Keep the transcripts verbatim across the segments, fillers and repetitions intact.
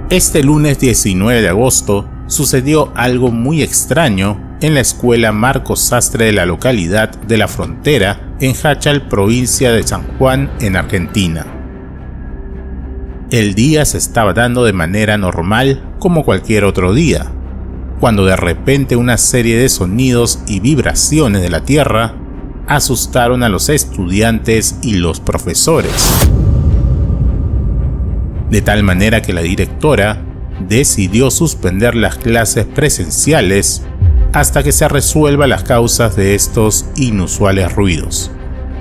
Este lunes diecinueve de agosto sucedió algo muy extraño en la escuela Marcos Sastre de la localidad de La Frontera, en Jáchal, provincia de San Juan, en Argentina. El día se estaba dando de manera normal como cualquier otro día, cuando de repente una serie de sonidos y vibraciones de la tierra asustaron a los estudiantes y los profesores. De tal manera que la directora decidió suspender las clases presenciales hasta que se resuelvan las causas de estos inusuales ruidos.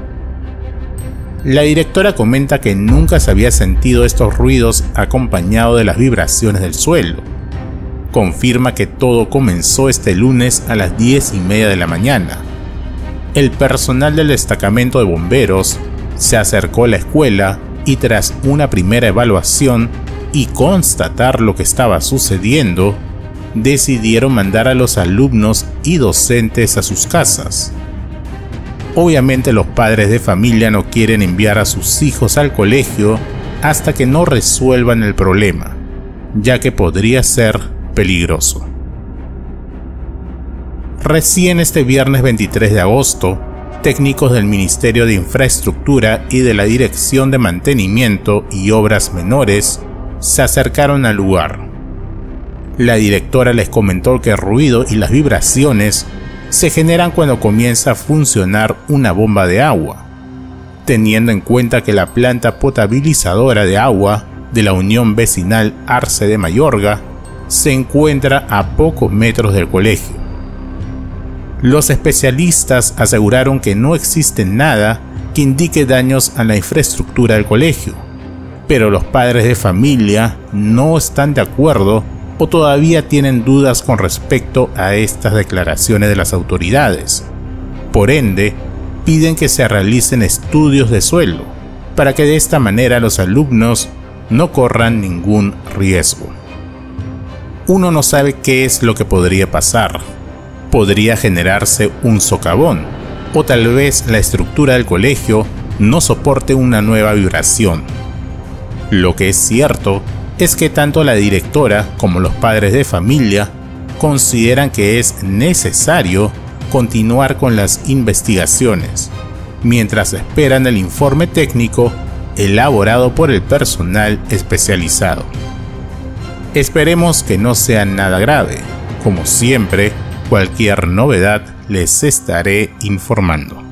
La directora comenta que nunca se había sentido estos ruidos acompañados de las vibraciones del suelo. Confirma que todo comenzó este lunes a las diez y media de la mañana. El personal del destacamento de bomberos se acercó a la escuela y tras una primera evaluación y constatar lo que estaba sucediendo, decidieron mandar a los alumnos y docentes a sus casas. Obviamente los padres de familia no quieren enviar a sus hijos al colegio hasta que no resuelvan el problema, ya que podría ser peligroso. Recién este viernes veintitrés de agosto, técnicos del Ministerio de Infraestructura y de la Dirección de Mantenimiento y Obras Menores se acercaron al lugar. La directora les comentó que el ruido y las vibraciones se generan cuando comienza a funcionar una bomba de agua, teniendo en cuenta que la planta potabilizadora de agua de la Unión Vecinal Arce de Mayorga se encuentra a pocos metros del colegio. Los especialistas aseguraron que no existe nada que indique daños a la infraestructura del colegio, pero los padres de familia no están de acuerdo o todavía tienen dudas con respecto a estas declaraciones de las autoridades. Por ende, piden que se realicen estudios de suelo, para que de esta manera los alumnos no corran ningún riesgo. Uno no sabe qué es lo que podría pasar. Podría generarse un socavón, o tal vez la estructura del colegio no soporte una nueva vibración. Lo que es cierto es que tanto la directora como los padres de familia consideran que es necesario continuar con las investigaciones, mientras esperan el informe técnico elaborado por el personal especializado. Esperemos que no sea nada grave. Como siempre, cualquier novedad les estaré informando.